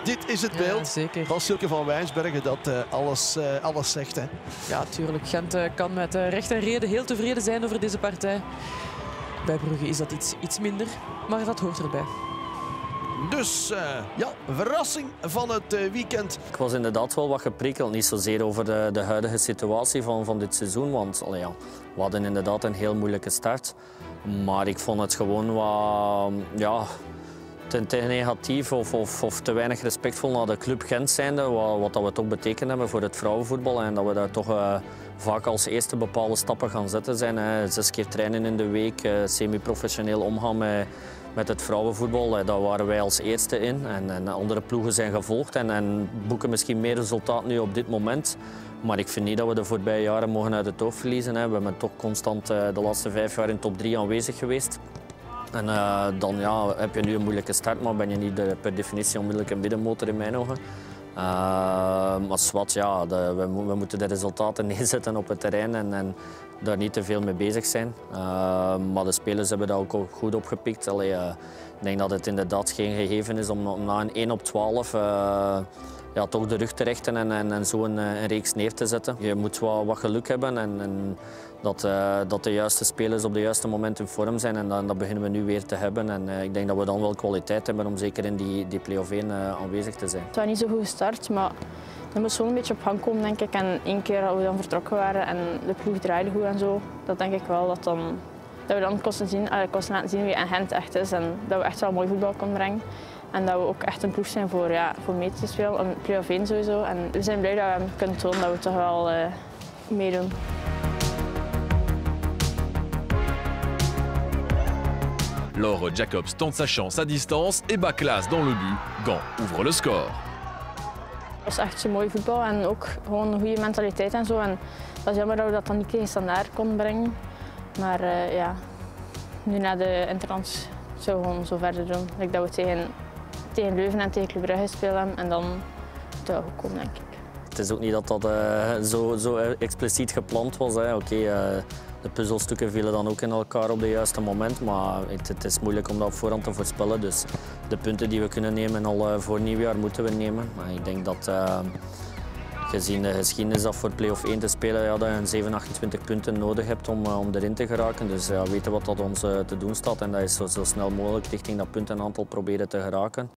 dit is het beeld van Silke van Wijnsbergen dat alles zegt. Hè. Ja, tuurlijk. Gent kan met recht en reden heel tevreden zijn over deze partij. Bij Brugge is dat iets minder, maar dat hoort erbij. Dus ja, verrassing van het weekend. Ik was inderdaad wel wat geprikkeld, niet zozeer over de huidige situatie van dit seizoen, want ja, we hadden inderdaad een heel moeilijke start. Maar ik vond het gewoon wat ja, te negatief of te weinig respectvol naar de club Gent zijnde, wat dat we toch betekend hebben voor het vrouwenvoetbal en dat we daar toch vaak als eerste bepaalde stappen gaan zetten zijn. 6 keer trainen in de week, semi-professioneel omgaan met het vrouwenvoetbal. Daar waren wij als eerste in en andere ploegen zijn gevolgd en boeken misschien meer resultaat nu op dit moment. Maar ik vind niet dat we de voorbije jaren mogen uit het oog verliezen. We hebben toch constant de laatste 5 jaar in top 3 aanwezig geweest. En dan ja, heb je nu een moeilijke start, maar ben je niet per definitie onmiddellijk een middenmotor in mijn ogen. Maar zwart, ja, we moeten de resultaten neerzetten op het terrein en daar niet te veel mee bezig zijn. Maar de spelers hebben dat ook goed opgepikt. Ik denk dat het inderdaad geen gegeven is om na een 1-12 ja, toch de rug te rechten en zo een reeks neer te zetten. Je moet wat geluk hebben en dat de juiste spelers op de juiste moment in vorm zijn. En dat beginnen we nu weer te hebben. En ik denk dat we dan wel kwaliteit hebben om zeker in die play-off 1 aanwezig te zijn. Het was niet zo goed gestart, maar dat moest wel een beetje op gang komen, denk ik. En één keer dat we dan vertrokken waren en de ploeg draaide goed en zo, dat denk ik wel dat we dan kosten laten zien wie Gent echt is. En dat we echt wel mooi voetbal konden brengen. En dat we ook echt een ploeg zijn voor mee te spelen, een play-off 1 sowieso. En we zijn blij dat we kunnen tonen dat we toch wel meedoen. Laure Jacobs tente sa chance à distance et bat Klaas dans le but. Gand ouvre le score. Het was echt zo mooi voetbal en ook gewoon een goede mentaliteit en zo. En dat is jammer dat we dat dan niet tegen Standaard konden brengen. Maar ja, nu na de interlands zullen we gewoon zo verder doen. Like dat we tegen Leuven en tegen Club Brugge spelen en dan moet dat goed komen, denk ik. Het is ook niet dat zo expliciet gepland was. De puzzelstukken vielen dan ook in elkaar op het juiste moment, maar het is moeilijk om dat op voorhand te voorspellen. Dus de punten die we kunnen nemen al voor nieuwjaar moeten we nemen. Maar ik denk dat gezien de geschiedenis dat voor play-off 1 te spelen, ja, dat je een 7, 28 punten nodig hebt om erin te geraken. Dus ja, weten wat dat ons te doen staat en dat is zo snel mogelijk richting dat puntenaantal proberen te geraken.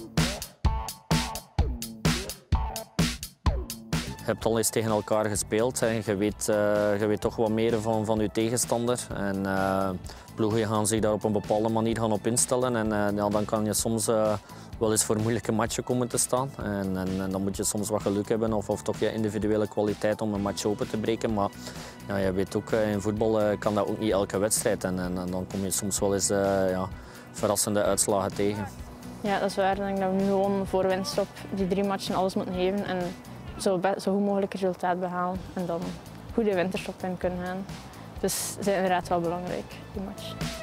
Je hebt al eens tegen elkaar gespeeld. Je weet toch wat meer van je tegenstander. En ploegen gaan zich daar op een bepaalde manier gaan op instellen. En ja, dan kan je soms wel eens voor moeilijke matchen komen te staan. En dan moet je soms wat geluk hebben of toch je individuele kwaliteit om een match open te breken. Maar ja, je weet ook, in voetbal kan dat ook niet elke wedstrijd. En dan kom je soms wel eens verrassende uitslagen tegen. Ja, dat is waar. Ik denk dat we nu gewoon voor winst op die 3 matchen alles moeten geven. En zo goed mogelijk resultaat behalen en dan goede winterstop in kunnen gaan. Dus ze zijn inderdaad wel belangrijk, die match.